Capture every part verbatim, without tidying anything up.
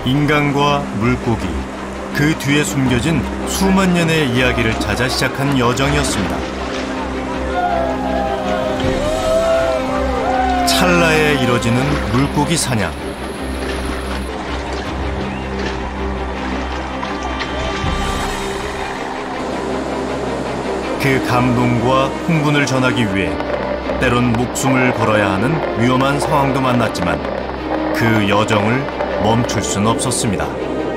인간과 물고기, 그 뒤에 숨겨진 수만 년의 이야기를 찾아 시작한 여정이었습니다. 찰나에 이뤄지는 물고기 사냥. 그 감동과 흥분을 전하기 위해 때론 목숨을 걸어야 하는 위험한 상황도 만났지만 그 여정을 멈출 수는 없었습니다.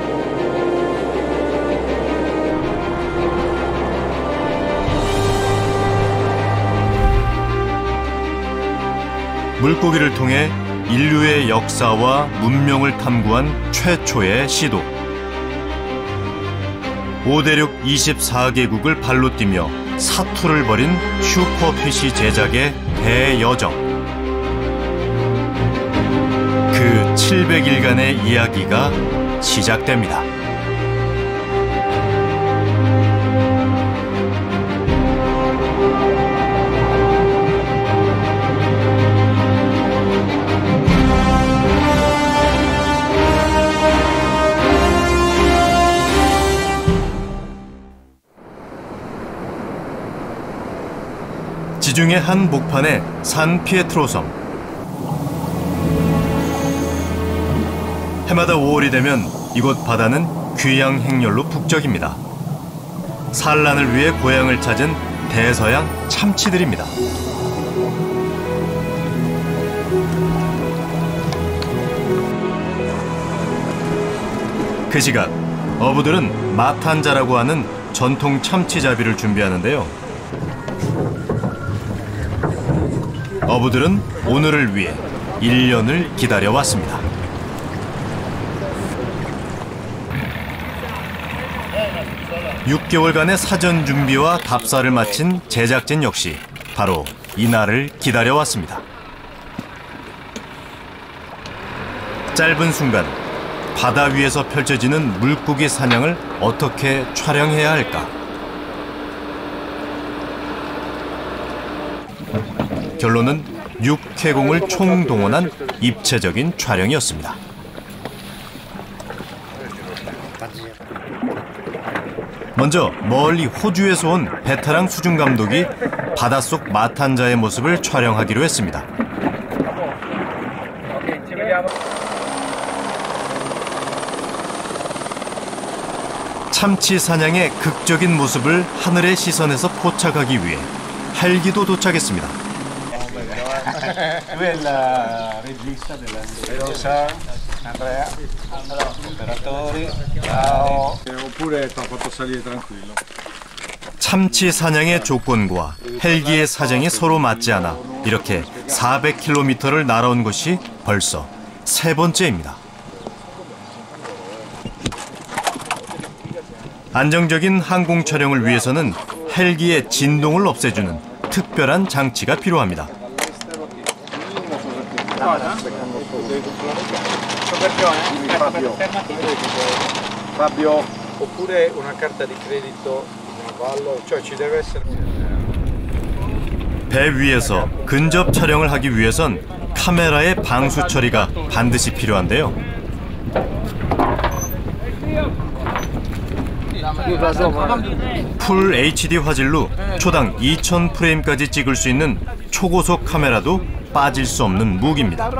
물고기를 통해 인류의 역사와 문명을 탐구한 최초의 시도. 오대륙 이십사 개국을 발로 뛰며 사투를 벌인 슈퍼피쉬 제작의 대여정. 그 칠백 일간의 이야기가 시작됩니다. 지중해 한 목판의 산 피에트로 섬. 해마다 오월이 되면 이곳 바다는 귀양 행렬로 북적입니다. 산란을 위해 고향을 찾은 대서양 참치들입니다. 그 시각 어부들은 마탄자라고 하는 전통 참치잡이를 준비하는데요. 어부들은 오늘을 위해 일 년을 기다려왔습니다. 육 개월간의 사전 준비와 답사를 마친 제작진 역시 바로 이날을 기다려왔습니다. 짧은 순간, 바다 위에서 펼쳐지는 물고기 사냥을 어떻게 촬영해야 할까? 결론은 육 회공을 총동원한 입체적인 촬영이었습니다. 먼저 멀리 호주에서 온 베테랑 수중 감독이 바닷속 마탄자의 모습을 촬영하기로 했습니다. 참치 사냥의 극적인 모습을 하늘의 시선에서 포착하기 위해 헬기도 도착했습니다. Lui è il regista della Andrea, operatori, ciao. Oppure ti ho fatto salire tranquillo. 참치 사냥의 조건과 헬기의 사정이 서로 맞지 않아 이렇게 사백 킬로미터를 날아온 것이 벌써 세 번째입니다. 안정적인 항공 촬영을 위해서는 헬기의 진동을 없애주는 특별한 장치가 필요합니다. Fabio, oppure una carta di credito di Navallo, cioè ci deve essere. 배 위에서 근접 촬영을 하기 위해선 카메라의 방수 처리가 반드시 필요한데요. 풀 에이치디 화질로 초당 이천 프레임까지 찍을 수 있는 초고속 카메라도 빠질 수 없는 무기입니다.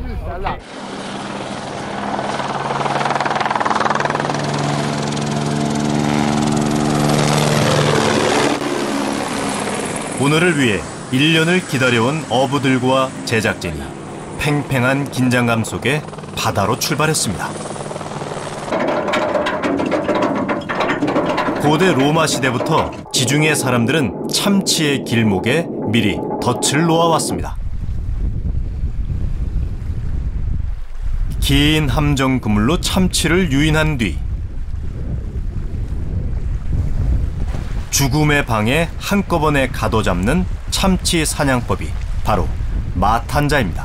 오늘을 위해 일 년을 기다려온 어부들과 제작진이 팽팽한 긴장감 속에 바다로 출발했습니다. 고대 로마 시대부터 지중해 사람들은 참치의 길목에 미리 덫을 놓아왔습니다. 긴 함정 그물로 참치를 유인한 뒤 죽음의 방에 한꺼번에 가둬잡는 참치 사냥법이 바로 마탄자입니다.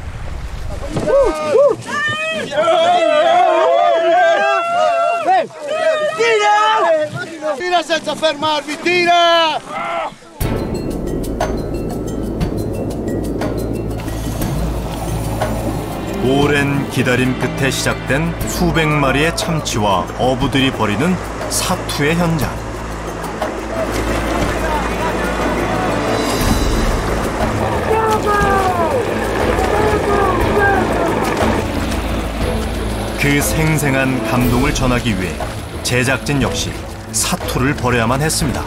Tira senza fermarvi, tira! 오랜 기다림 끝에 시작된 수백 마리의 참치와 어부들이 벌이는 사투의 현장. 그 생생한 감동을 전하기 위해 제작진 역시 사투를 벌여야만 했습니다.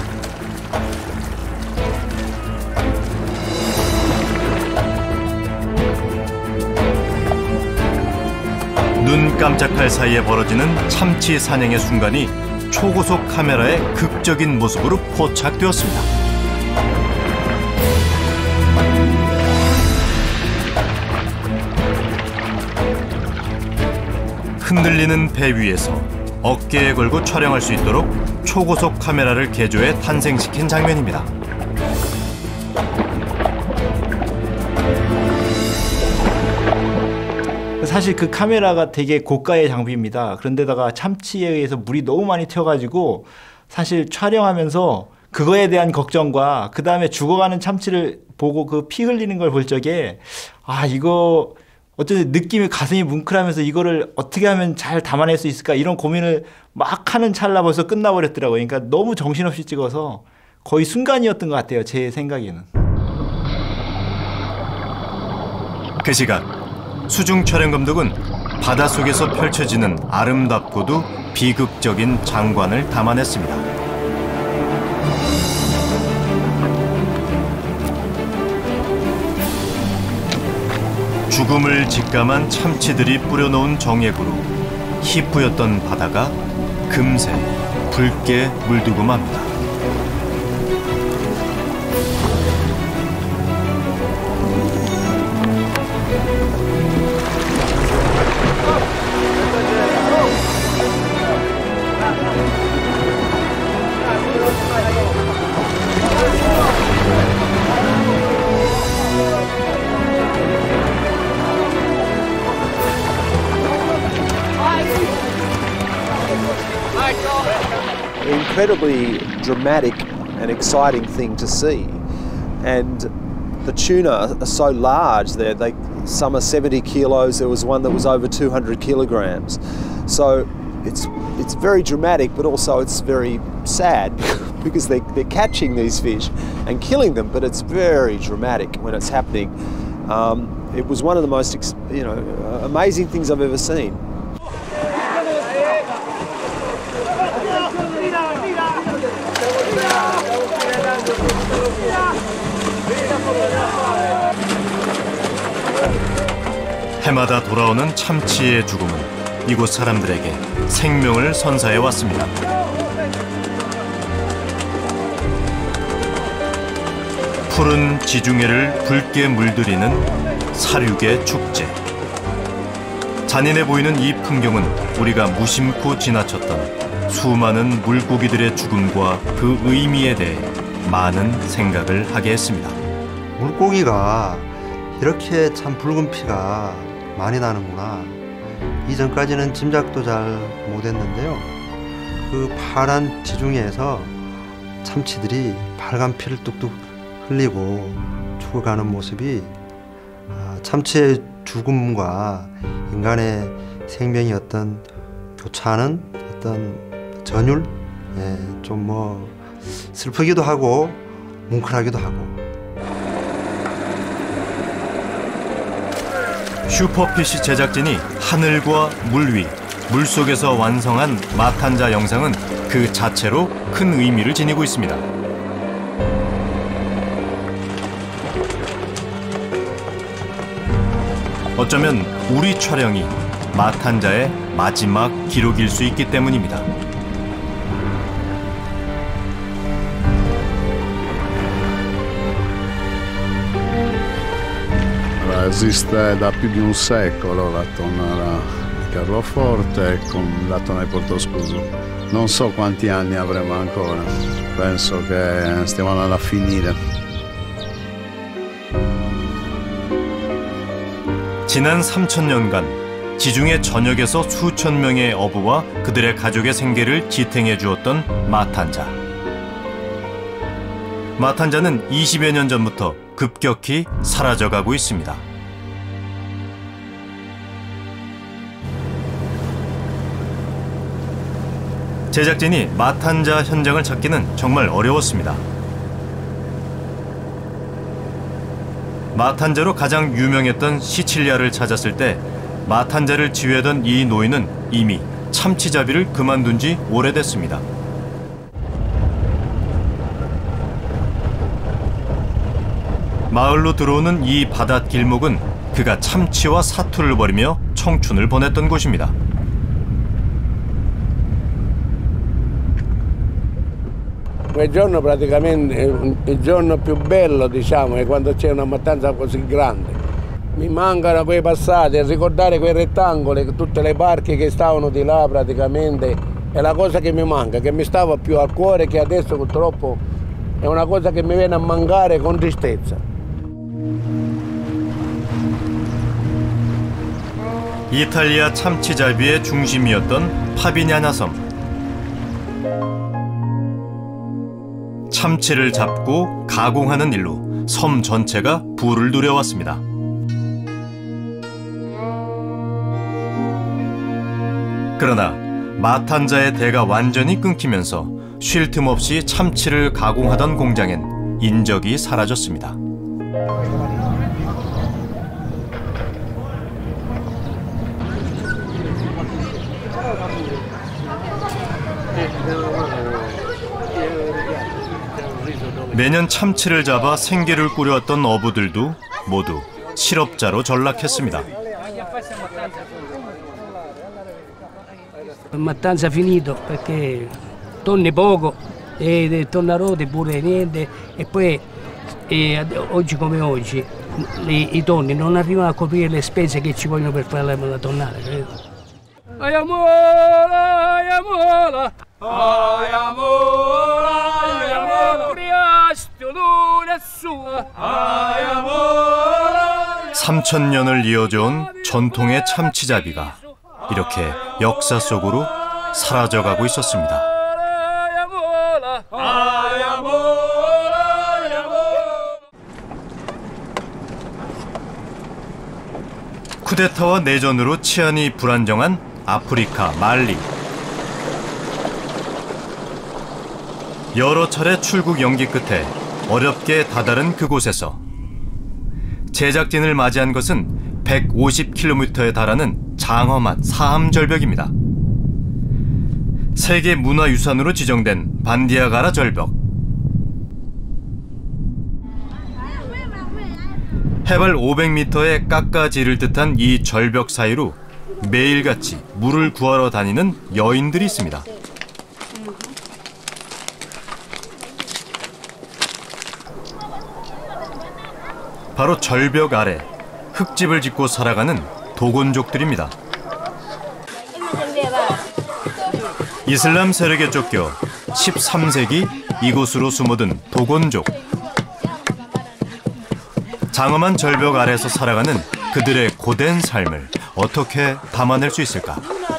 눈 깜짝할 사이에 벌어지는 참치 사냥의 순간이 초고속 카메라의 극적인 모습으로 포착되었습니다. 흔들리는 배 위에서 어깨에 걸고 촬영할 수 있도록 초고속 카메라를 개조해 탄생시킨 장면입니다. 사실 그 카메라가 되게 고가의 장비입니다. 그런데다가 참치에 의해서 물이 너무 많이 튀어가지고 사실 촬영하면서 그거에 대한 걱정과 그 다음에 죽어가는 참치를 보고 그 피 흘리는 걸 볼 적에 아 이거 어쨌든 느낌이 가슴이 뭉클하면서 이거를 어떻게 하면 잘 담아낼 수 있을까 이런 고민을 막 하는 찰나 벌써 끝나버렸더라고요. 그러니까 너무 정신없이 찍어서 거의 순간이었던 것 같아요. 제 생각에는. 그 시각 수중 촬영 감독은 바닷속에서 펼쳐지는 아름답고도 비극적인 장관을 담아냈습니다. 죽음을 직감한 참치들이 뿌려놓은 정액으로 희뿌였던 바다가 금세 붉게 물들고 맙니다. Incredibly dramatic and exciting thing to see, and the tuna are so large. There, they some are seventy kilos. There was one that was over two hundred kilograms. So it's it's very dramatic, but also it's very sad because they they're catching these fish and killing them. But it's very dramatic when it's happening. Um, it was one of the most you know amazing things I've ever seen. 해마다 돌아오는 참치의 죽음은 이곳 사람들에게 생명을 선사해 왔습니다. 푸른 지중해를 붉게 물들이는 사륙의 축제. 잔인해 보이는 이 풍경은 우리가 무심코 지나쳤던 수많은 물고기들의 죽음과 그 의미에 대해 많은 생각을 하게 했습니다. 물고기가 이렇게 참 붉은 피가 많이 나는구나. 이전까지는 짐작도 잘 못했는데요. 그 파란 지중해에서 참치들이 빨간 피를 뚝뚝 흘리고 죽어가는 모습이 참치의 죽음과 인간의 생명이 어떤 교차하는 어떤 전율, 예, 좀 뭐 슬프기도 하고 뭉클하기도 하고. 슈퍼피쉬 제작진이 하늘과 물 위, 물속에서 완성한 마탄자 영상은 그 자체로 큰 의미를 지니고 있습니다. 어쩌면 우리 촬영이 마탄자의 마지막 기록일 수 있기 때문입니다. Esiste da più di un secolo la tonnara di Carloforte con la tonna di Porto Scuso. Non so quanti anni avremo ancora, penso che stiamo andando a finire. 지난 삼천 년간 지중해 전역에서 수천 명의 어부와 그들의 가족의 생계를 지탱해 주었던 마탄자. 마탄자는 이십여 년 전부터 급격히 사라져가고 있습니다. 제작진이 마탄자 현장을 찾기는 정말 어려웠습니다. 마탄자로 가장 유명했던 시칠리아를 찾았을 때 마탄자를 지휘하던 이 노인은 이미 참치잡이를 그만둔 지 오래됐습니다. 마을로 들어오는 이 바닷 길목은 그가 참치와 사투를 벌이며 청춘을 보냈던 곳입니다. Quel giorno praticamente è il giorno più bello, diciamo, è quando c'è una mattanza così grande. Mi mancano quei passati, a ricordare quei rettangoli, tutte le barche che stavano di là praticamente, è la cosa che mi manca, che mi stava più al cuore, che adesso purtroppo è una cosa che mi viene a mancare con tristezza. 이탈리아 참치잡이의 중심이었던 파비냐나 섬. 참치를 잡고 가공하는 일로 섬 전체가 부를 누려왔습니다. 그러나 마탄자의 대가 완전히 끊기면서 쉴 틈 없이 참치를 가공하던 공장엔 인적이 사라졌습니다. 매년 참치를 잡아 생계를 꾸려왔던 어부들도 모두 실업자로 전락했습니다. Mattanza finito perché tonne poco e tonnarode pure niente e poi e oggi come oggi i, i tonni non arrivano a coprire le spese che ci vogliono per fare la tonnara, credo. Ai amola, ai amola, ai amola, ai amola, priasto l'una sua, ai amola. 삼천 년을 이어져온 전통의 참치잡이가 이렇게 역사 속으로 사라져가고 있었습니다. 쿠데타와 내전으로 치안이 불안정한 아프리카 말리. 여러 차례 출국 연기 끝에 어렵게 다다른 그곳에서 제작진을 맞이한 것은 백오십 킬로미터에 달하는 장엄한 사함절벽입니다. 세계 문화유산으로 지정된 반디아가라 절벽. 해발 오백 미터의 깎아지를 듯한 이 절벽 사이로 매일같이 물을 구하러 다니는 여인들이 있습니다. 바로 절벽 아래 흙집을 짓고 살아가는 도곤족들입니다. 이슬람 세력에 쫓겨 십삼 세기 이곳으로 숨어든 도곤족. 장엄한 절벽 아래에서 살아가는 그들의 고된 삶을 어떻게 담아낼 수 있을까?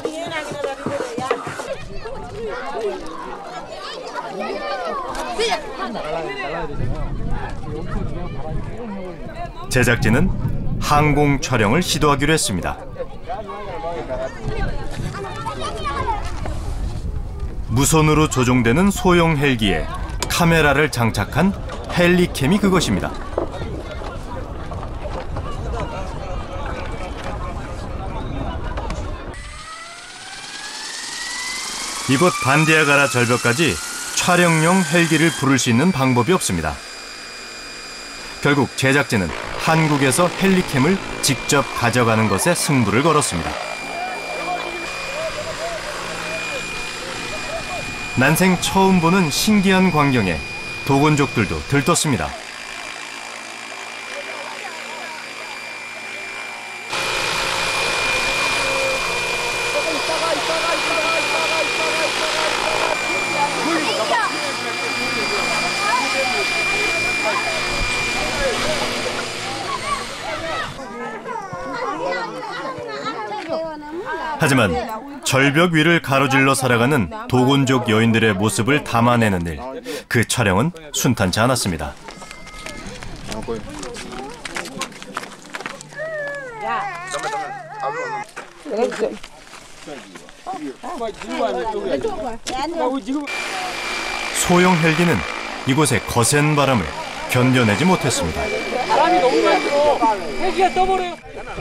제작진은 항공 촬영을 시도하기로 했습니다. 무선으로 조종되는 소형 헬기에 카메라를 장착한 헬리캠이 그것입니다. 이곳 반디아가라 절벽까지 촬영용 헬기를 부를 수 있는 방법이 없습니다. 결국 제작진은 한국에서 헬리캠을 직접 가져가는 것에 승부를 걸었습니다. 난생 처음 보는 신기한 광경에 도곤족들도 들떴습니다. 하지만 절벽 위를 가로질러 살아가는 도곤족 여인들의 모습을 담아내는 일, 그 촬영은 순탄치 않았습니다. 소형 헬기는 이곳의 거센 바람을 견뎌내지 못했습니다. 바람이 너무 많이 들어. 헬기가 떠버려요.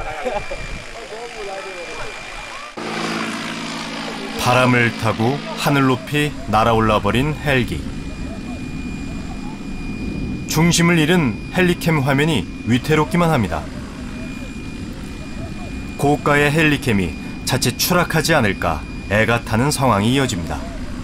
바람을 타고 하늘 높이 날아올라 버린 헬기. 중심을 잃은 헬리캠 화면이 위태롭기만 합니다. 고가의 헬리캠이 자칫 추락하지 않을까 애가 타는 상황이 이어집니다.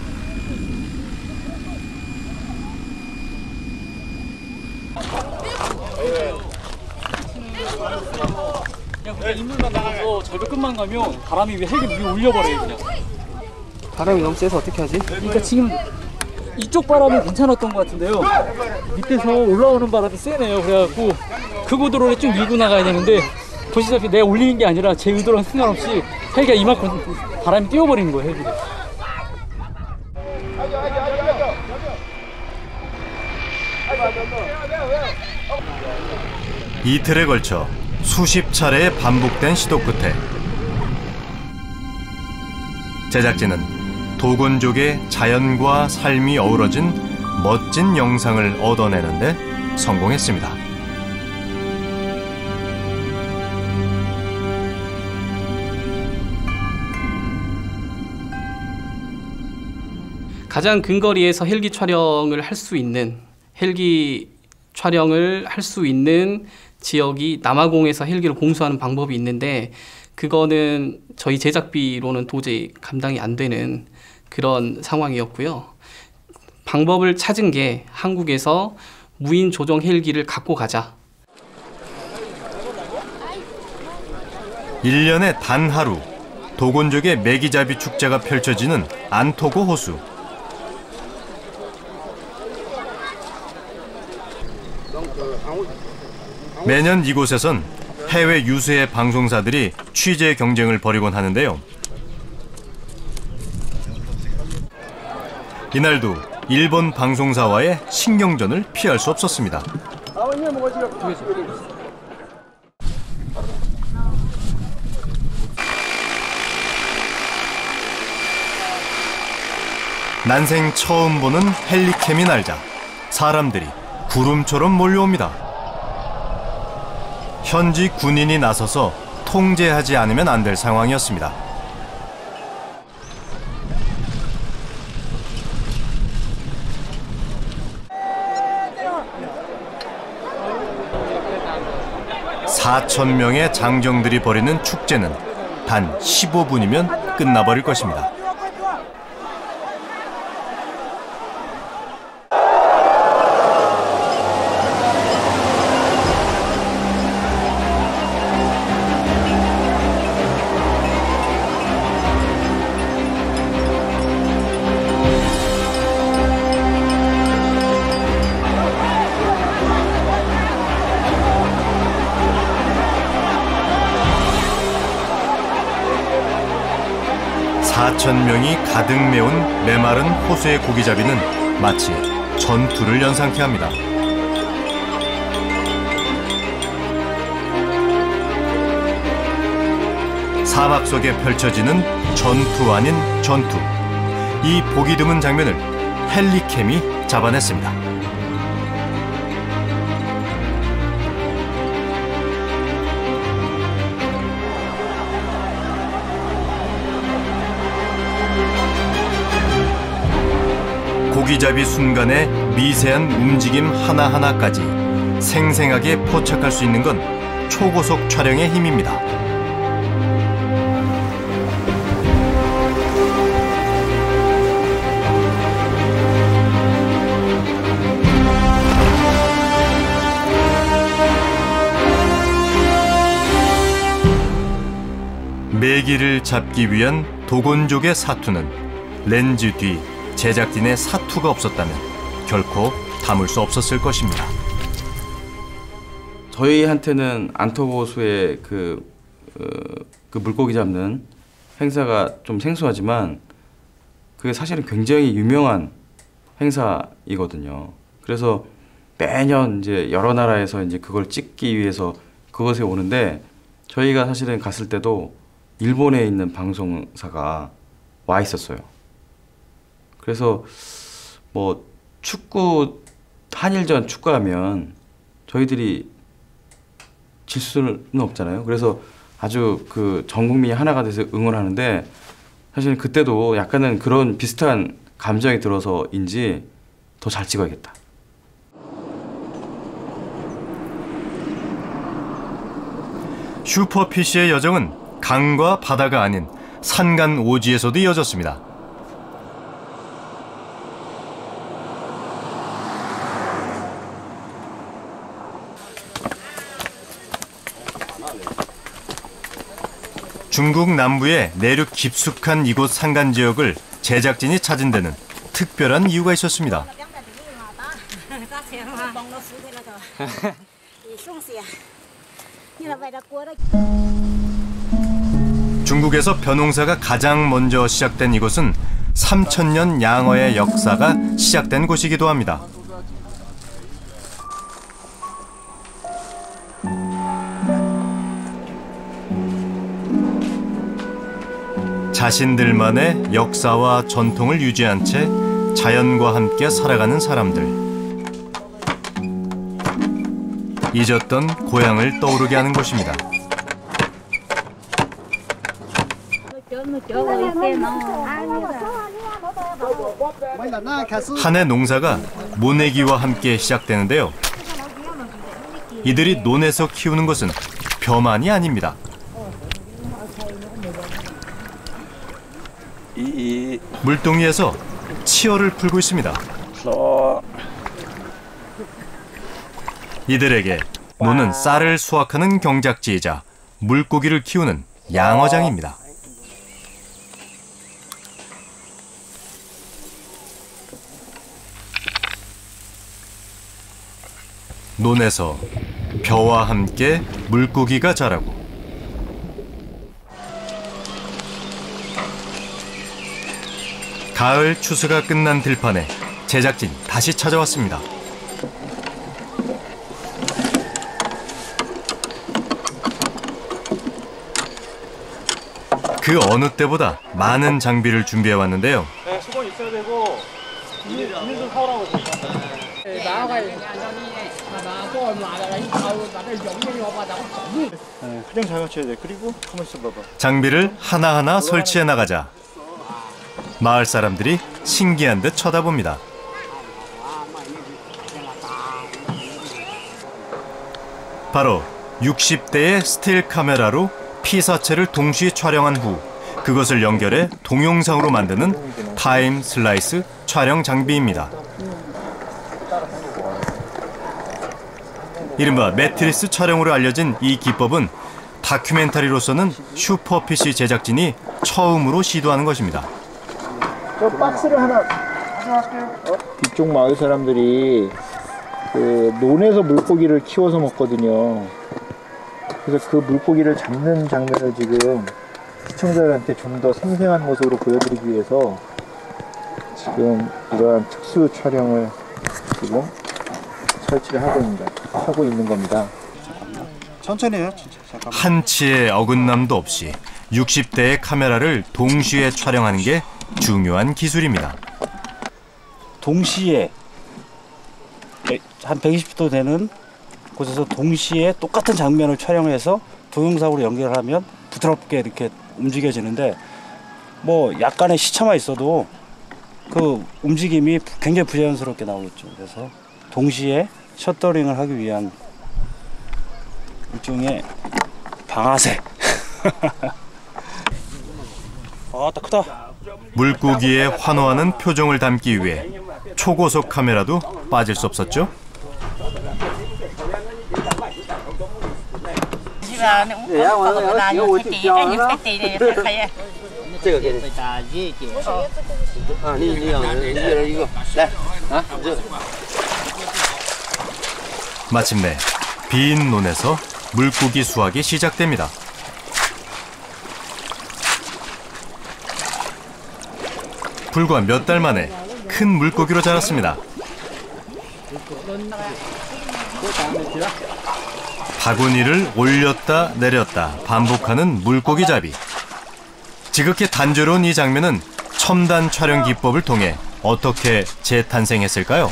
그냥 인물만 나가서 절벽 끝만 가면 바람이 헬기 위에 올려버려요 그냥. 바람이 너무 세서 어떻게 하지? 그러니까 지금 이쪽 바람은 괜찮았던 것 같은데요. 밑에서 올라오는 바람이 세네요. 그래갖고 그 고도로를 좀 밀고 나가야 되는데 보시다시피 내가 올리는 게 아니라 제 의도랑 상관없이 헬기가 이만큼 바람이 띄워버리는 거예요. 헬기를. 이틀에 걸쳐 수십 차례의 반복된 시도 끝에 제작진은 도곤족의 자연과 삶이 어우러진 멋진 영상을 얻어내는데 성공했습니다. 가장 근거리에서 헬기 촬영을 할 수 있는 헬기 촬영을 할 수 있는 지역이 남아공에서 헬기를 공수하는 방법이 있는데 그거는 저희 제작비로는 도저히 감당이 안 되는 그런 상황이었고요. 방법을 찾은 게 한국에서 무인 조종 헬기를 갖고 가자. 일 년에 단 하루 도곤족의 메기자비 축제가 펼쳐지는 안토고 호수. 매년 이곳에선 해외 유수의 방송사들이 취재 경쟁을 벌이곤 하는데요. 이날도 일본 방송사와의 신경전을 피할 수 없었습니다. 난생 처음 보는 헬리캠이 날자 사람들이 구름처럼 몰려옵니다. 현지 군인이 나서서 통제하지 않으면 안 될 상황이었습니다. 사천 명의 장정들이 벌이는 축제는 단 십오 분이면 끝나버릴 것입니다. 사천 명이 가득 메운 메마른 호수의 고기잡이는 마치 전투를 연상케 합니다. 사막 속에 펼쳐지는 전투 아닌 전투. 이 보기 드문 장면을 헬리캠이 잡아냈습니다. 고기잡이 순간의 미세한 움직임 하나하나까지 생생하게 포착할 수 있는 건 초고속 촬영의 힘입니다. 메기를 잡기 위한 도곤족의 사투는 렌즈 뒤 제작진의 사투가 없었다면 결코 담을 수 없었을 것입니다. 저희한테는 안토고호수의 그, 어, 그 물고기 잡는 행사가 좀 생소하지만 그게 사실은 굉장히 유명한 행사이거든요. 그래서 매년 이제 여러 나라에서 이제 그걸 찍기 위해서 그것에 오는데 저희가 사실은 갔을 때도 일본에 있는 방송사가 와 있었어요. 그래서 뭐 축구 한일전 축구하면 저희들이 질 수는 없잖아요. 그래서 아주 그 전 국민이 하나가 돼서 응원하는데 사실 그때도 약간은 그런 비슷한 감정이 들어서인지 더 잘 찍어야겠다. 슈퍼피쉬의 여정은 강과 바다가 아닌 산간 오지에서도 이어졌습니다. 중국 남부의 내륙 깊숙한 이곳 산간 지역을 제작진이 찾은 데는 특별한 이유가 있었습니다. 중국에서 벼농사가 가장 먼저 시작된 이곳은 삼천 년 양어의 역사가 시작된 곳이기도 합니다. 자신들만의 역사와 전통을 유지한 채 자연과 함께 살아가는 사람들. 잊었던 고향을 떠오르게 하는 곳입니다. 한 해 농사가 모내기와 함께 시작되는데요. 이들이 논에서 키우는 것은 벼만이 아닙니다. 물동이에서 치어를 풀고 있습니다. 이들에게 논은 쌀을 수확하는 경작지이자 물고기를 키우는 양어장입니다. 논에서 벼와 함께 물고기가 자라고 가을 추수가 끝난 들판에 제작진이 다시 찾아왔습니다. 그 어느 때보다 많은 장비를 준비해 왔는데요. 네, 수건 있어야 되고 비닐 좀 사오라고 했습니다. 네, 가장 잘 맞춰야 돼. 그리고 가만 있어 봐봐. 장비를 하나하나 설치해 나가자 마을 사람들이 신기한 듯 쳐다봅니다. 바로 육십 대의 스틸 카메라로 피사체를 동시에 촬영한 후 그것을 연결해 동영상으로 만드는 타임 슬라이스 촬영 장비입니다. 이른바 매트리스 촬영으로 알려진 이 기법은 다큐멘터리로서는 슈퍼피쉬 제작진이 처음으로 시도하는 것입니다. 저 박스를 하나 어? 이쪽 마을 사람들이 그 논에서 물고기를 키워서 먹거든요. 그래서 그 물고기를 잡는 장면을 지금 시청자들한테 좀 더 생생한 모습으로 보여드리기 위해서 지금 이러한 특수 촬영을 지금 설치를 하고 있는, 하고 있는 겁니다. 천천히 해요. 잠깐만. 한치의 어긋남도 없이 육십 대의 카메라를 동시에 촬영하는 게 중요한 기술입니다. 동시에 한 백이십 도 되는 곳에서 동시에 똑같은 장면을 촬영해서 동영상으로 연결하면 부드럽게 이렇게 움직여지는데 뭐 약간의 시차만 있어도 그 움직임이 굉장히 부자연스럽게 나오겠죠. 그래서 동시에 셔터링을 하기 위한 일종의 방아쇠. 아, 딱 크다. 물고기에 환호하는 표정을 담기 위해 초고속 카메라도 빠질 수 없었죠. 마침내 빈 논에서 물고기 수확이 시작됩니다. 불과 몇 달 만에 큰 물고기로 자랐습니다. 바구니를 올렸다 내렸다 반복하는 물고기 잡이. 지극히 단조로운 이 장면은 첨단 촬영 기법을 통해 어떻게 재탄생했을까요?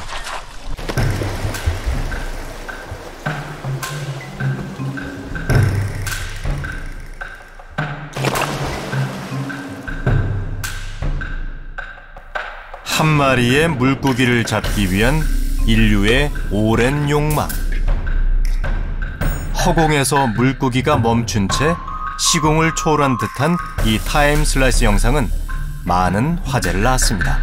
한 마리의 물고기를 잡기 위한 인류의 오랜 욕망. 허공에서 물고기가 멈춘 채 시공을 초월한 듯한 이 타임 슬라이스 영상은 많은 화제를 낳았습니다.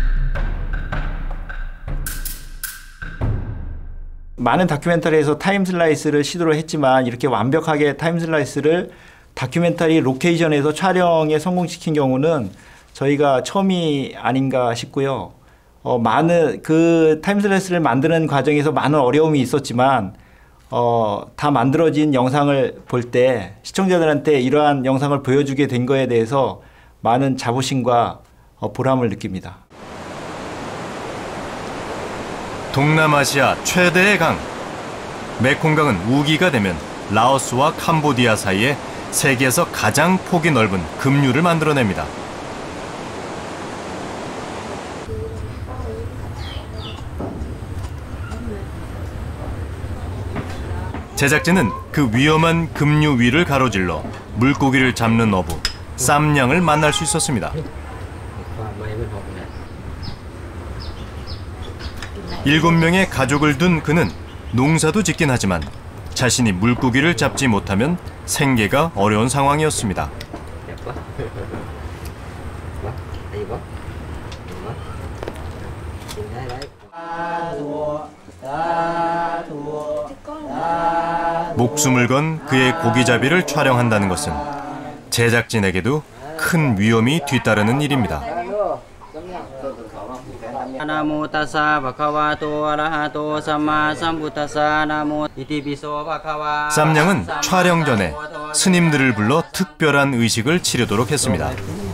많은 다큐멘터리에서 타임 슬라이스를 시도를 했지만 이렇게 완벽하게 타임 슬라이스를 다큐멘터리 로케이션에서 촬영에 성공시킨 경우는 저희가 처음이 아닌가 싶고요. 어, 많은 그 타임 슬라이스를 만드는 과정에서 많은 어려움이 있었지만 어, 다 만들어진 영상을 볼 때 시청자들한테 이러한 영상을 보여주게 된 거에 대해서 많은 자부심과 어, 보람을 느낍니다. 동남아시아 최대의 강. 메콩강은 우기가 되면 라오스와 캄보디아 사이에 세계에서 가장 폭이 넓은 급류를 만들어냅니다. 제작진은 그 위험한 급류 위를 가로질러 물고기를 잡는 어부 쌈양을 만날 수 있었습니다. 일곱 명의 가족을 둔 그는 농사도 짓긴 하지만 자신이 물고기를 잡지 못하면 생계가 어려운 상황이었습니다. 목숨을 건 그의 고기잡이를 촬영한다는 것은 제작진에게도 큰 위험이 뒤따르는 일입니다. 나모 타사 바카와토 아라하토 삼마 삼부타사 나모 이티비소 바카와. 쌈양은 촬영 전에 스님들을 불러 특별한 의식을 치르도록 했습니다.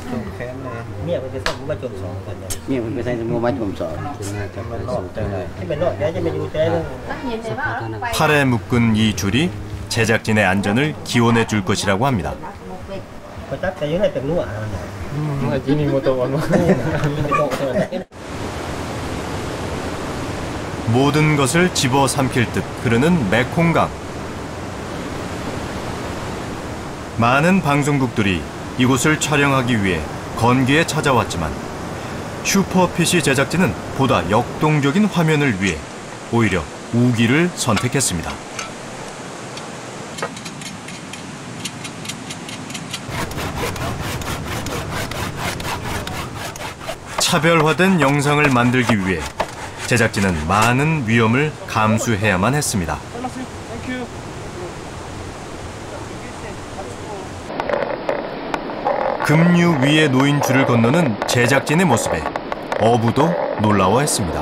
팔에 묶은 이 줄이 제작진의 안전을 기원해 줄 것이라고 합니다. 모든 것을 집어삼킬 듯 흐르는 메콩강. 많은 방송국들이 이곳을 촬영하기 위해 건기에 찾아왔지만 슈퍼피쉬 제작진은 보다 역동적인 화면을 위해 오히려 우기를 선택했습니다. 차별화된 영상을 만들기 위해 제작진은 많은 위험을 감수해야만 했습니다. 급류 위에 놓인 줄을 건너는 제작진의 모습에 어부도 놀라워했습니다.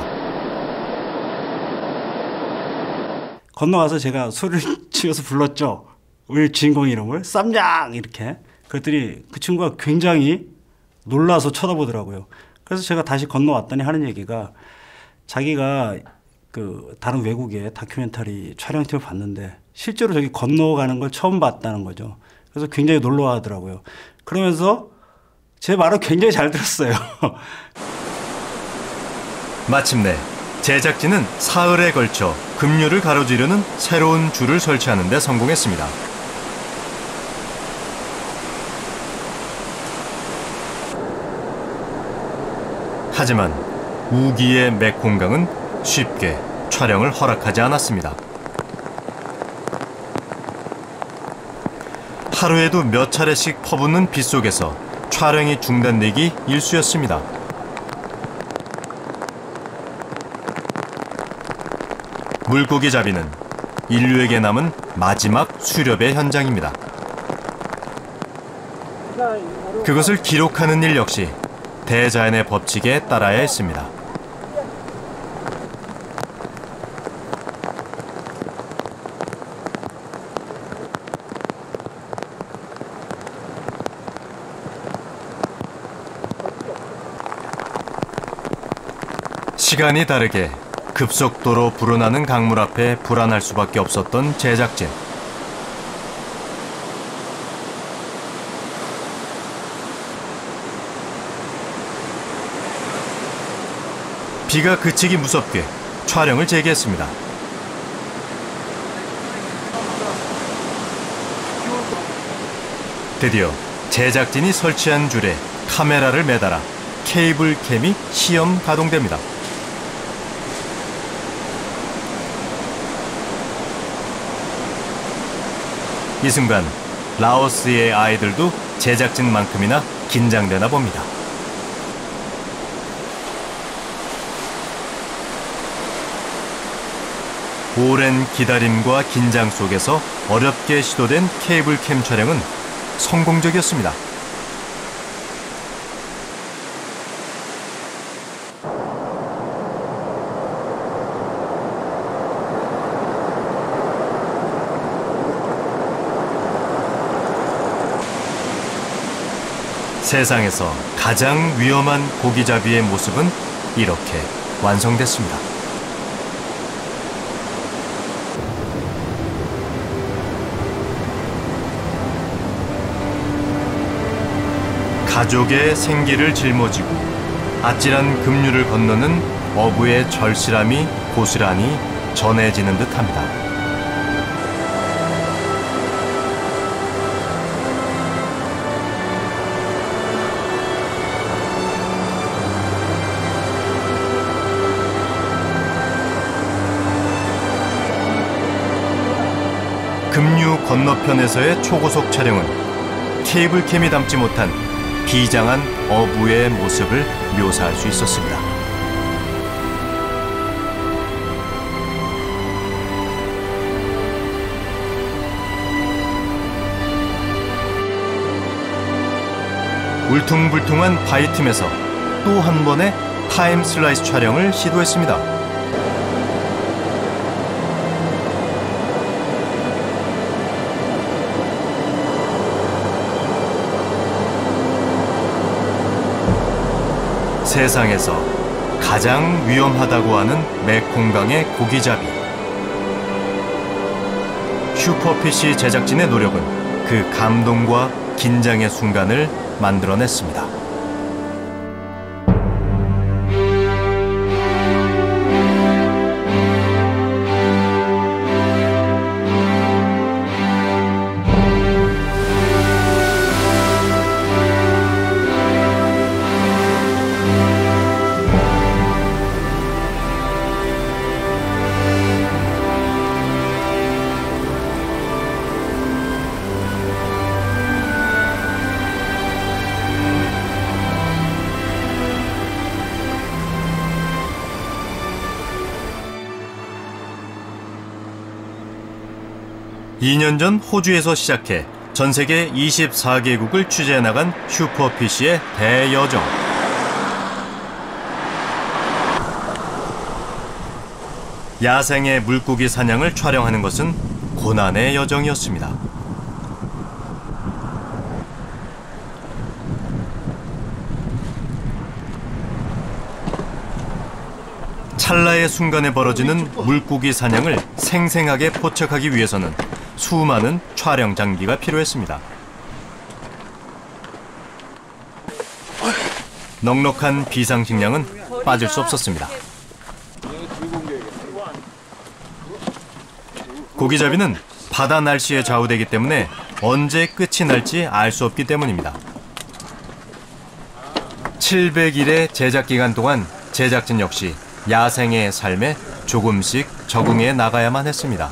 건너가서 제가 소리를 치면서 불렀죠. 우리 주인공 이름을 쌈양 이렇게. 그랬더니 그 친구가 굉장히 놀라서 쳐다보더라고요. 그래서 제가 다시 건너왔더니 하는 얘기가 자기가 그 다른 외국의 다큐멘터리 촬영팀을 봤는데 실제로 저기 건너가는 걸 처음 봤다는 거죠. 그래서 굉장히 놀라워하더라고요. 그러면서 제 말을 굉장히 잘 들었어요. 마침내 제작진은 사흘에 걸쳐 급류를 가로지르는 새로운 줄을 설치하는 데 성공했습니다. 하지만 우기의 메콩강은 쉽게 촬영을 허락하지 않았습니다. 하루에도 몇 차례씩 퍼붓는 빗속에서 촬영이 중단되기 일쑤였습니다. 물고기 잡이는 인류에게 남은 마지막 수렵의 현장입니다. 그것을 기록하는 일 역시 대자연의 법칙에 따라야 했습니다. 시간이 다르게 급속도로 불어나는 강물 앞에 불안할 수밖에 없었던 제작진. 비가 그치기 무섭게 촬영을 재개했습니다. 드디어 제작진이 설치한 줄에 카메라를 매달아 케이블 캠이 시험 가동됩니다. 이 순간 라오스의 아이들도 제작진만큼이나 긴장되나 봅니다. 오랜 기다림과 긴장 속에서 어렵게 시도된 케이블캠 촬영은 성공적이었습니다. 세상에서 가장 위험한 고기잡이의 모습은 이렇게 완성됐습니다. 가족의 생기를 짊어지고 아찔한 급류를 건너는 어부의 절실함이 고스란히 전해지는 듯합니다. 급류 건너편에서의 초고속 촬영은 케이블캠이 담지 못한 비장한 어부의 모습을 묘사할 수 있었습니다. 울퉁불퉁한 바위 틈에서 또 한 번의 타임 슬라이스 촬영을 시도했습니다. 세상에서 가장 위험하다고 하는 메콩강의 고기잡이. 슈퍼피쉬 제작진의 노력은 그 감동과 긴장의 순간을 만들어냈습니다. 이 년 전 호주에서 시작해 전 세계 이십사 개국을 취재해 나간 슈퍼피쉬의 대여정. 야생의 물고기 사냥을 촬영하는 것은 고난의 여정이었습니다. 찰나의 순간에 벌어지는 물고기 사냥을 생생하게 포착하기 위해서는 수많은 촬영 장비가 필요했습니다. 넉넉한 비상식량은 빠질 수 없었습니다. 고기잡이는 바다 날씨에 좌우되기 때문에 언제 끝이 날지 알 수 없기 때문입니다. 칠백 일의 제작 기간 동안 제작진 역시 야생의 삶에 조금씩 적응해 나가야만 했습니다.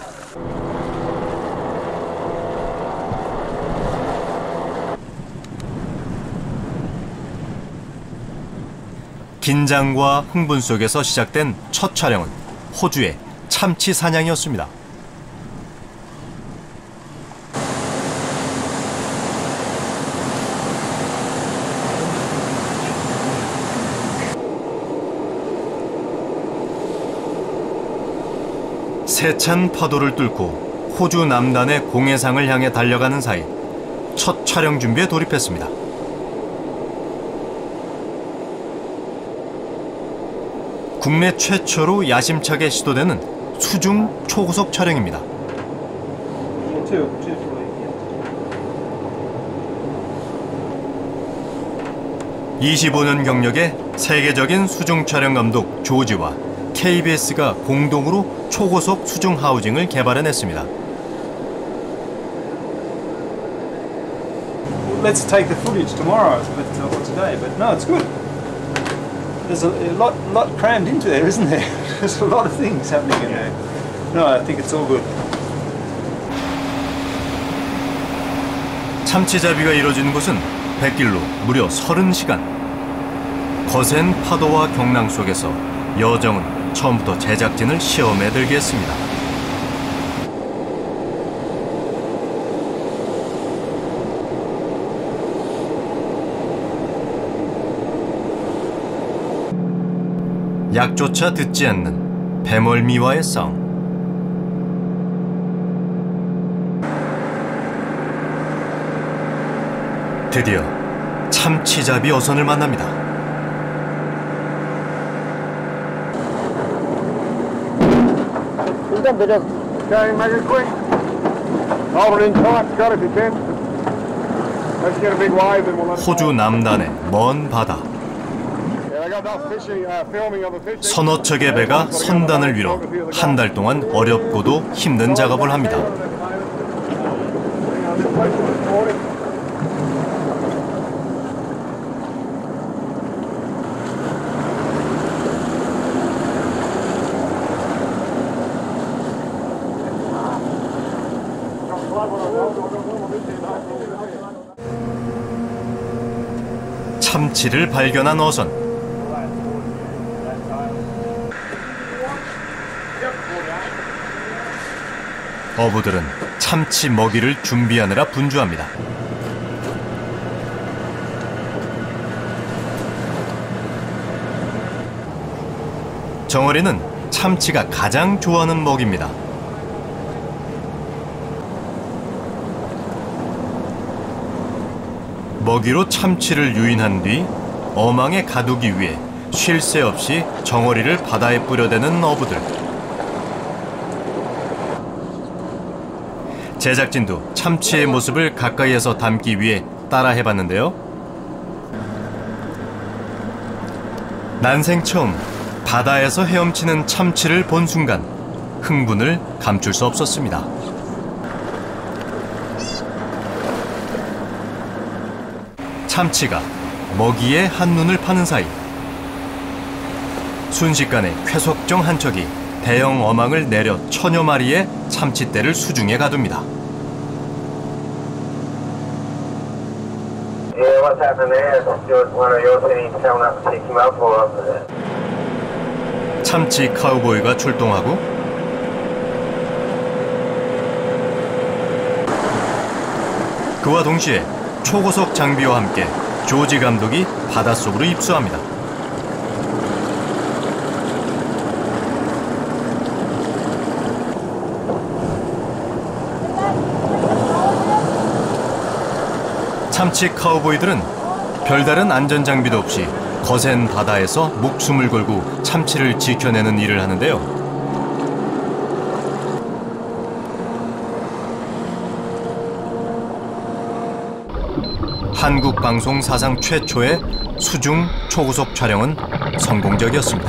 긴장과 흥분 속에서 시작된 첫 촬영은 호주의 참치 사냥이었습니다. 세찬 파도를 뚫고 호주 남단의 공해상을 향해 달려가는 사이 첫 촬영 준비에 돌입했습니다. 국내 최초로 야심차게 시도되는 수중 초고속 촬영입니다. 이십오 년 경력의 세계적인 수중 촬영 감독 조지와 케이비에스가 공동으로 초고속 수중 하우징을 개발해냈습니다. Let's take the footage tomorrow, but not today. But no, it's good. There's a, a lot, lot crammed into there, isn't there? There's a lot of things happening in there. No, I think it's all good. 참치잡이가 이뤄지는 곳은 백길로 무려 서른 시간. 거센 파도와 경랑 속에서 여정은 처음부터 제작진을 시험에 들게 했습니다. 약조차 듣지 않는 배멀미와의 싸움. 드디어 참치잡이 어선을 만납니다. 호주 남단의 먼 바다. 서너 척의 배가 선단을 위로 한 달 동안 어렵고도 힘든 작업을 합니다. 참치를 발견한 어선. 어부들은 참치 먹이를 준비하느라 분주합니다. 정어리는 참치가 가장 좋아하는 먹이입니다. 먹이로 참치를 유인한 뒤 어망에 가두기 위해 쉴 새 없이 정어리를 바다에 뿌려대는 어부들. 제작진도 참치의 모습을 가까이에서 담기 위해 따라 해봤는데요. 난생 처음 바다에서 헤엄치는 참치를 본 순간 흥분을 감출 수 없었습니다. 참치가 먹이에 한눈을 파는 사이 순식간에 쾌속정 한 척이 대형 어망을 내려 천여 마리의 참치떼를 수중에 가둡니다. 참치 카우보이가 출동하고 그와 동시에 초고속 장비와 함께 조지 감독이 바닷속으로 입수합니다. 참치 카우보이들은 별다른 안전장비도 없이 거센 바다에서 목숨을 걸고 참치를 지켜내는 일을 하는데요. 한국 방송 사상 최초의 수중 초고속 촬영은 성공적이었습니다.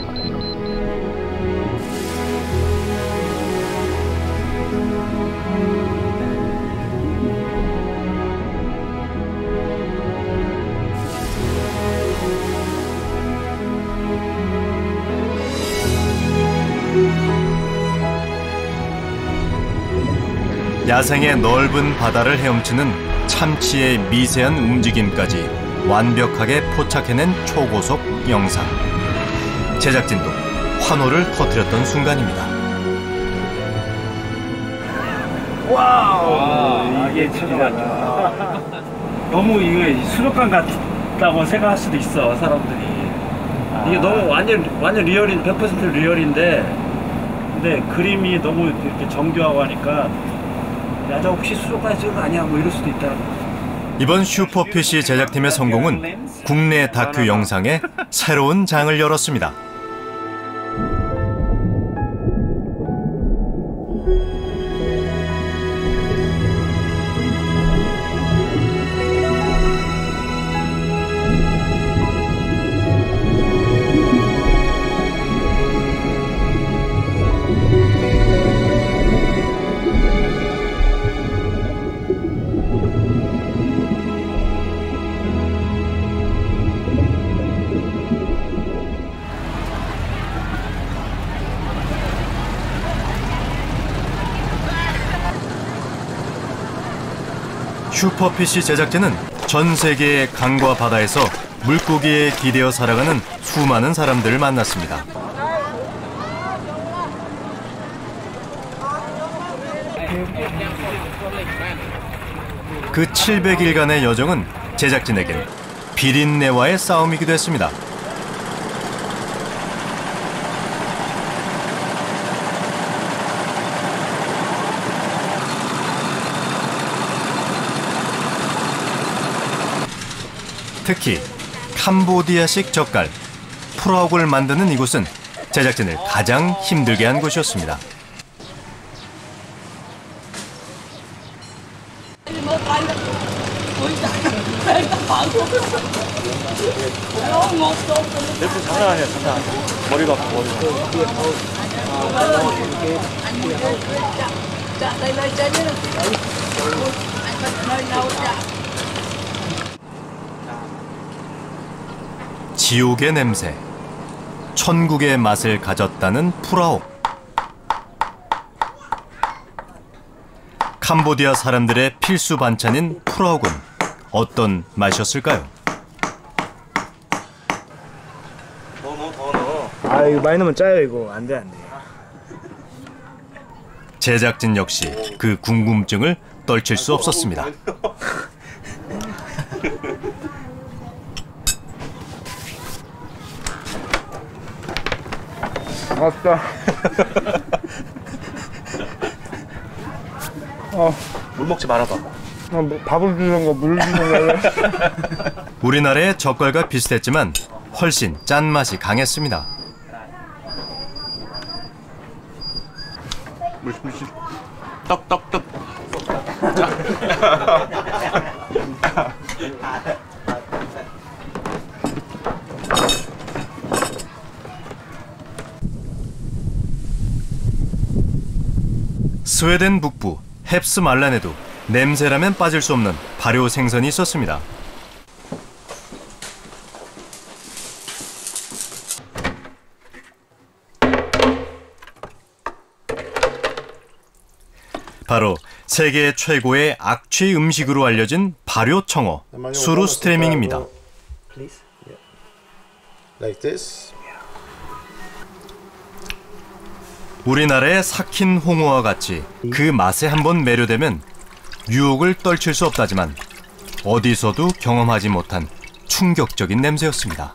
야생의 넓은 바다를 헤엄치는 참치의 미세한 움직임까지 완벽하게 포착해낸 초고속 영상. 제작진도 환호를 터뜨렸던 순간입니다. 와우! 이게 진짜 너무 이거 수족관 같다고 생각할 수도 있어, 사람들이. 이게 너무 완전 완전 리얼인 백 퍼센트 리얼인데, 근데 그림이 너무 이렇게 정교하고 하니까 야, 저 혹시 수족관에 찍은 거 아니야? 뭐 이럴 수도 있다. 이번 슈퍼피쉬 제작팀의 성공은 국내 다큐 영상에 새로운 장을 열었습니다. 슈퍼피쉬 제작진은 전 세계의 강과 바다에서 물고기에 기대어 살아가는 수많은 사람들을 만났습니다. 그 칠백 일간의 여정은 제작진에겐 비린내와의 싸움이기도 했습니다. 특히 캄보디아식 젓갈, 프라옥을 만드는 이곳은 제작진을 가장 힘들게 한 곳이었습니다. 랩은 장난 아니야, 장난 아니야. 머리가 아파, 머리가. 지옥의 냄새, 천국의 맛을 가졌다는 프라옥. 캄보디아 사람들의 필수 반찬인 프라옥은 어떤 맛이었을까요? 더 넣어, 더 넣어. 아, 이거 많이 넣으면 짜요, 이거. 안 돼, 안 돼. 제작진 역시 그 궁금증을 떨칠 수 없었습니다. 맛있다. 어, 물 먹지 말아봐. 어, 뭐 밥을 주는 거, 물 주는 거. 우리나라의 젓갈과 비슷했지만 훨씬 짠맛이 강했습니다. 물씬 떡떡떡. 스웨덴 북부 헵스말란에도 냄새라면 빠질 수 없는 발효 생선이 있었습니다. 바로 세계 최고의 악취 음식으로 알려진 발효 청어 수루스트레밍입니다. Like this. 우리나라의 삭힌 홍어와 같이 그 맛에 한번 매료되면 유혹을 떨칠 수 없다지만 어디서도 경험하지 못한 충격적인 냄새였습니다.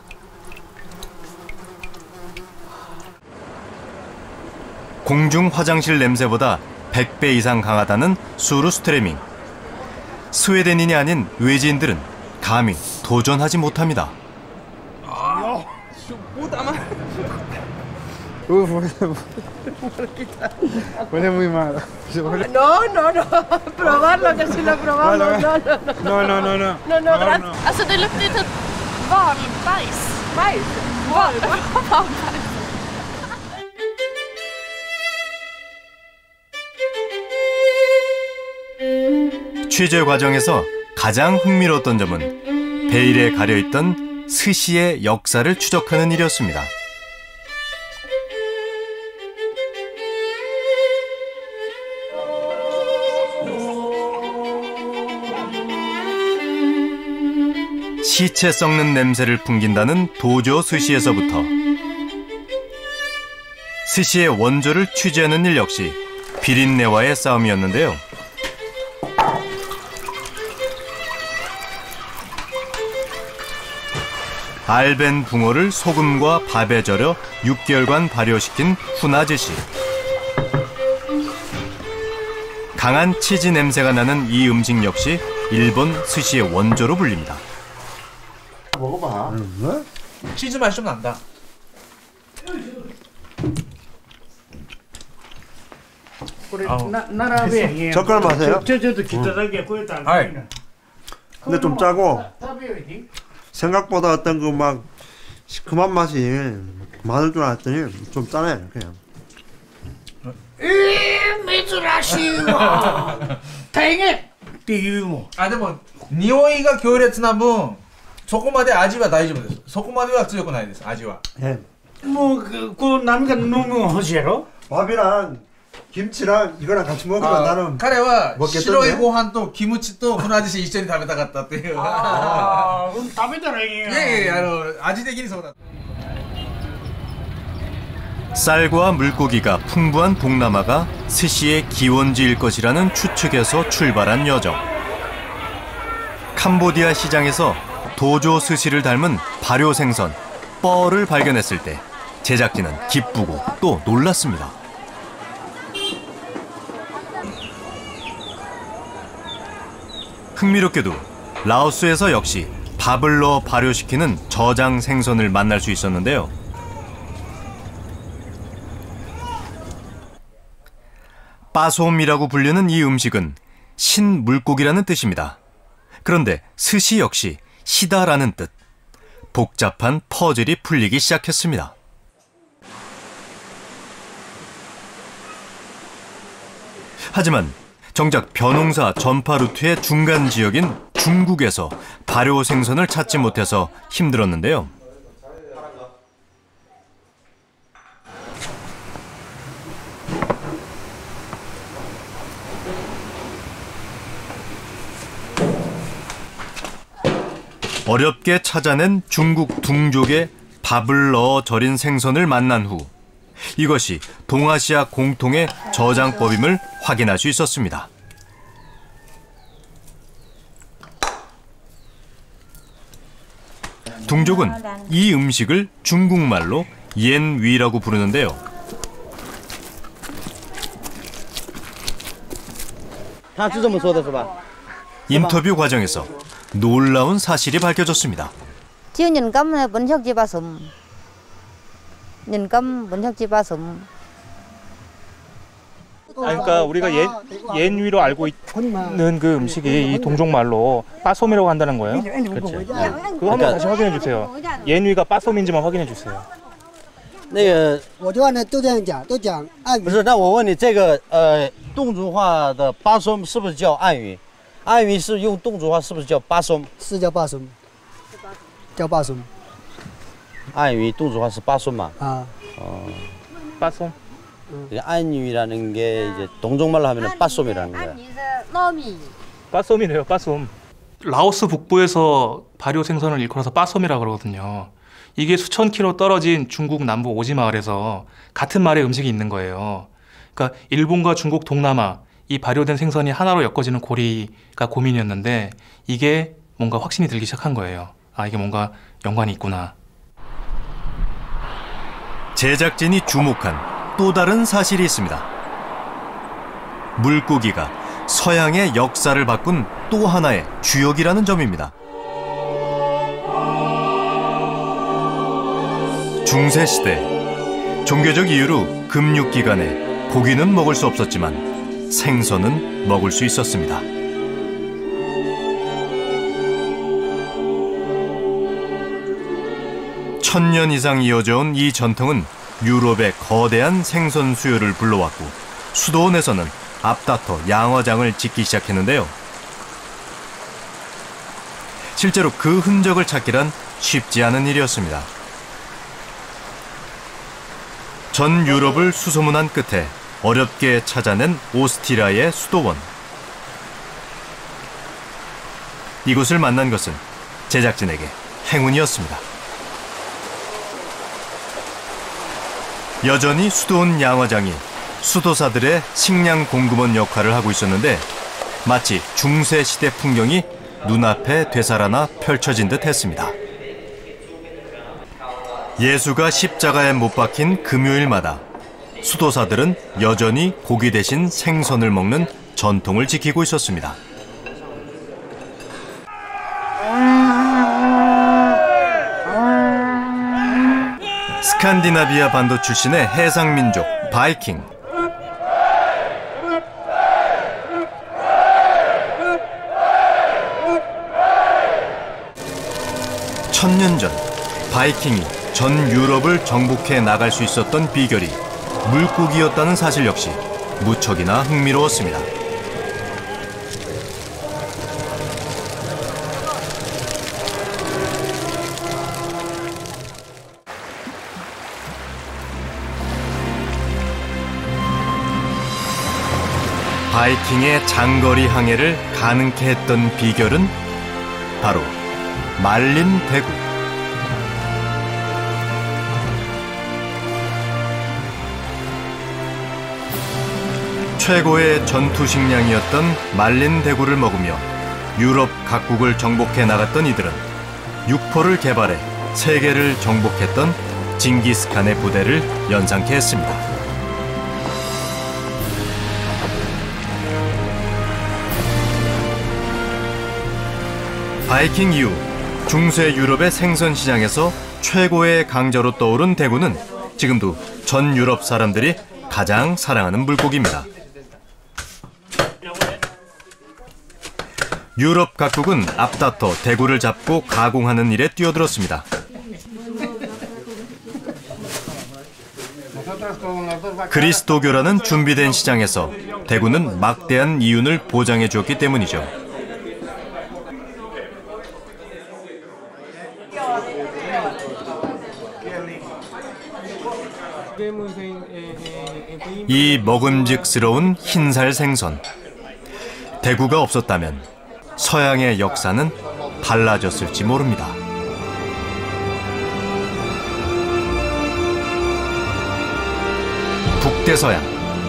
공중 화장실 냄새보다 백 배 이상 강하다는 수루스트레밍. 스웨덴인이 아닌 외지인들은 감히 도전하지 못합니다. Huele muy mal. No, no, no. Probarlo, que si lo probamos. No, no, no, no, no. No, no, gracias. Alltså det luktar typ valbajs. Bajs? Valbajs. 취재 과정에서 가장 흥미로웠던 점은 베일에 가려있던 스시의 역사를 추적하는 일이었습니다. 시체 썩는 냄새를 풍긴다는 도조 스시에서부터 스시의 원조를 취재하는 일 역시 비린내와의 싸움이었는데요. 알벤 붕어를 소금과 밥에 절여 육 개월간 발효시킨 후나즈시. 강한 치즈 냄새가 나는 이 음식 역시 일본 스시의 원조로 불립니다. 먹어봐. 응? 치즈 맛이 좀 난다. 젓갈 맛이에요? 응. 근데 좀 짜고 생각보다 어떤 그 막 시큼한 맛이 많을 줄 알았더니 좀 짜네 그냥. 珍しいわ大変っていうもんあでも匂いが強烈な分そこまで味は大丈夫ですそこまでは強くないです味はもうこう何か飲む欲しいやろ 밥이랑 김치랑 이거랑 같이 먹으면 아, 나는 彼は 먹겠던데? 白いご飯とキムチとこの味一緒に食べたかったっていう。 ああ、食べたらいいよ。 いやいやあの味的にそうだ。 쌀과 물고기가 풍부한 동남아가 스시의 기원지일 것이라는 추측에서 출발한 여정. 캄보디아 시장에서 도조 스시를 닮은 발효 생선 뻐를 발견했을 때 제작진은 기쁘고 또 놀랐습니다. 흥미롭게도 라오스에서 역시 밥을 넣어 발효시키는 저장 생선을 만날 수 있었는데요. 빠솜이라고 불리는 이 음식은 신물고기라는 뜻입니다. 그런데 스시 역시 시다라는 뜻. 복잡한 퍼즐이 풀리기 시작했습니다. 하지만 정작 벼농사 전파 루트의 중간 지역인 중국에서 발효 생선을 찾지 못해서 힘들었는데요. 어렵게 찾아낸 중국 둥족에 밥을 넣어 절인 생선을 만난 후 이것이 동아시아 공통의 저장법임을 확인할 수 있었습니다. 둥족은 이 음식을 중국말로 옌위라고 부르는데요. 인터뷰 과정에서 놀라운 사실이 밝혀졌습니다. 그러니까 우리가 옌, 옌위로 알고 있는 그 음식이 이 동족말로 빠솜이라고 한다는 거예요? 그렇죠. 네. 그거 한번 다시 확인해 주세요. 옌위가 빠솜인지만 확인해 주세요. 那个，我就按照都这样讲，都讲暗语。不是，那我问你，这个呃，侗族话的巴松是不是叫暗语？暗语是用侗族话是不是叫巴松？是叫巴松，叫巴松。暗语侗族话是巴松嘛？啊。어. 빠솜. 안유라는 게 이제 동족말로 하면은 빠솜이라는 거야. 빠솜이네요, 빠솜. 라오스 북부에서 발효 생선을 일컬어서 빠솜이라고 그러거든요. 이게 수천 킬로 떨어진 중국 남부 오지 마을에서 같은 말의 음식이 있는 거예요. 그러니까 일본과 중국 동남아 이 발효된 생선이 하나로 엮어지는 고리가 고민이었는데 이게 뭔가 확신이 들기 시작한 거예요. 아, 이게 뭔가 연관이 있구나. 제작진이 주목한 또 다른 사실이 있습니다. 물고기가 서양의 역사를 바꾼 또 하나의 주역이라는 점입니다. 중세시대, 종교적 이유로 금육기간에 고기는 먹을 수 없었지만 생선은 먹을 수 있었습니다. 천년 이상 이어져 온 이 전통은 유럽의 거대한 생선 수요를 불러왔고 수도원에서는 앞다퉈 양어장을 짓기 시작했는데요. 실제로 그 흔적을 찾기란 쉽지 않은 일이었습니다. 전 유럽을 수소문한 끝에 어렵게 찾아낸 오스티리아의 수도원. 이곳을 만난 것은 제작진에게 행운이었습니다. 여전히 수도원 양어장이 수도사들의 식량 공급원 역할을 하고 있었는데 마치 중세시대 풍경이 눈앞에 되살아나 펼쳐진 듯 했습니다. 예수가 십자가에 못 박힌 금요일마다 수도사들은 여전히 고기 대신 생선을 먹는 전통을 지키고 있었습니다. 스칸디나비아 반도 출신의 해상민족 바이킹. 천년 전 바이킹이 전 유럽을 정복해 나갈 수 있었던 비결이 물고기였다는 사실 역시 무척이나 흥미로웠습니다. 바이킹의 장거리 항해를 가능케 했던 비결은 바로 말린 대구. 최고의 전투 식량이었던 말린 대구를 먹으며 유럽 각국을 정복해 나갔던 이들은 육포를 개발해 세계를 정복했던 징기스칸의 부대를 연상케 했습니다. 바이킹 이후 중세 유럽의 생선 시장에서 최고의 강자로 떠오른 대구는 지금도 전 유럽 사람들이 가장 사랑하는 물고기입니다. 유럽 각국은 앞다퉈 대구를 잡고 가공하는 일에 뛰어들었습니다. 그리스도교라는 준비된 시장에서 대구는 막대한 이윤을 보장해 주었기 때문이죠. 이 먹음직스러운 흰살 생선. 대구가 없었다면 서양의 역사는 달라졌을지 모릅니다. 북대서양.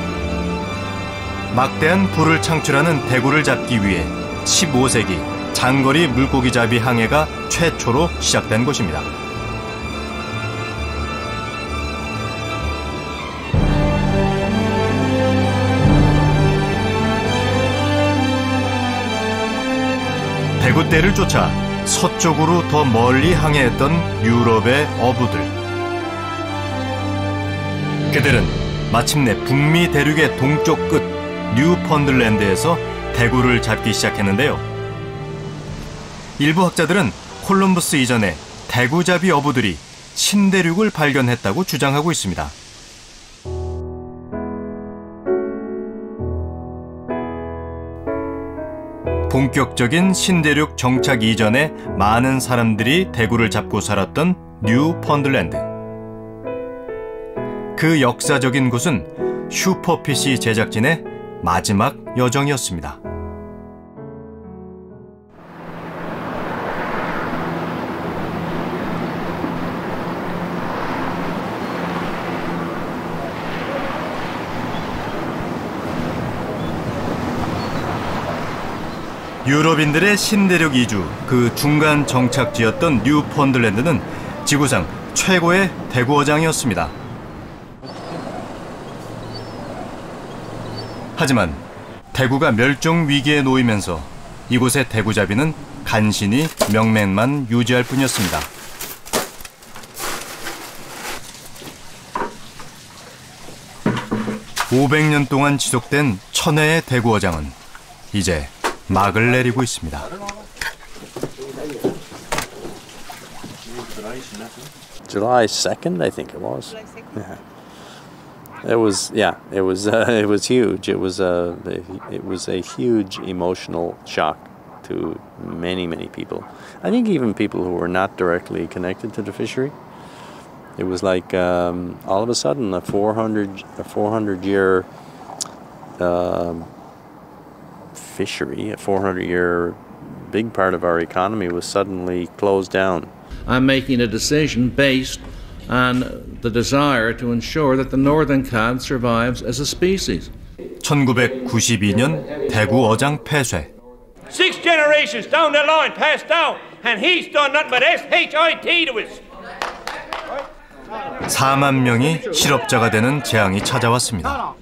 막대한 부를 창출하는 대구를 잡기 위해 십오 세기 장거리 물고기잡이 항해가 최초로 시작된 곳입니다. 대구떼를 쫓아 서쪽으로 더 멀리 항해했던 유럽의 어부들. 그들은 마침내 북미 대륙의 동쪽 끝 뉴펀들랜드에서 대구를 잡기 시작했는데요. 일부 학자들은 콜럼버스 이전에 대구잡이 어부들이 신대륙을 발견했다고 주장하고 있습니다. 본격적인 신대륙 정착 이전에 많은 사람들이 대구를 잡고 살았던 뉴펀들랜드. 그 역사적인 곳은 슈퍼피시 제작진의 마지막 여정이었습니다. 유럽인들의 신대륙 이주, 그 중간 정착지였던 뉴펀들랜드는 지구상 최고의 대구어장이었습니다. 하지만 대구가 멸종 위기에 놓이면서 이곳의 대구잡이는 간신히 명맥만 유지할 뿐이었습니다. 오백 년 동안 지속된 천혜의 대구어장은 이제 막을 내리고 있습니다. July second, I think it was. Yeah. It was, yeah, it was, uh, it was huge. It was a, it was a huge emotional shock to many, many people. I think even people who were not directly connected to the fishery. It was like um, all of a sudden a four hundred, a four hundred year uh, fishery, a four hundred year big part of our economy was suddenly closed down. I'm making a decision based on the desire to ensure that the northern cod survives as a species. 천구백구십이 년 대구 어장 폐쇄. Six generations down the line passed down, and he's done nothing but S H I T to us. 사만 명이 실업자가 되는 재앙이 찾아왔습니다.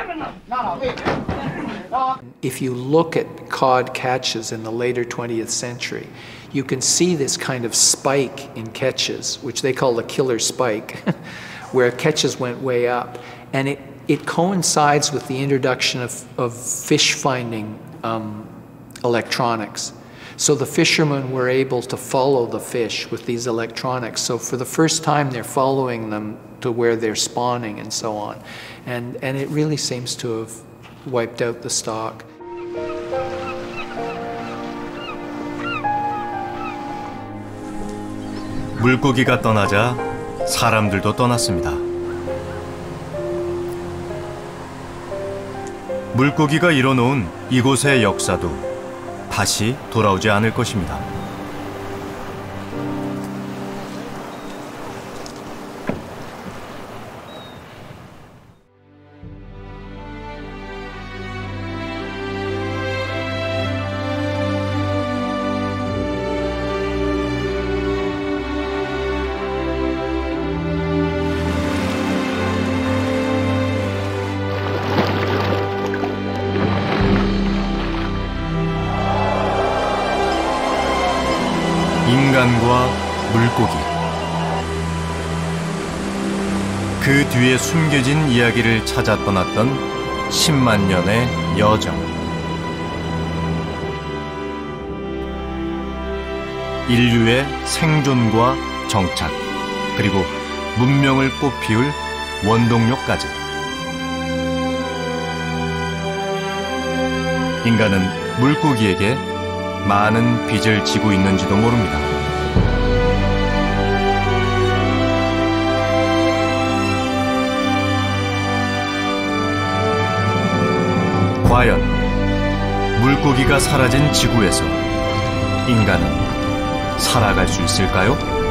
If you look at cod catches in the later twentieth century, you can see this kind of spike in catches, which they call the killer spike, where catches went way up. And it, it coincides with the introduction of, of fish finding um, electronics. So the fishermen were able to follow the fish with these electronics. So for the first time, they're following them to where they're spawning and so on. And, and it really seems to have wiped out the stock. 물고기가 떠나자 사람들도 떠났습니다. 물고기가 이뤄놓은 이곳의 역사도 다시 돌아오지 않을 것입니다. 인간과 물고기, 그 뒤에 숨겨진 이야기를 찾아 떠났던 십만 년의 여정. 인류의 생존과 정착, 그리고 문명을 꽃피울 원동력까지. 인간은 물고기에게 많은 빚을 지고 있는지도 모릅니다. 과연 물고기가 사라진 지구에서 인간은 살아갈 수 있을까요?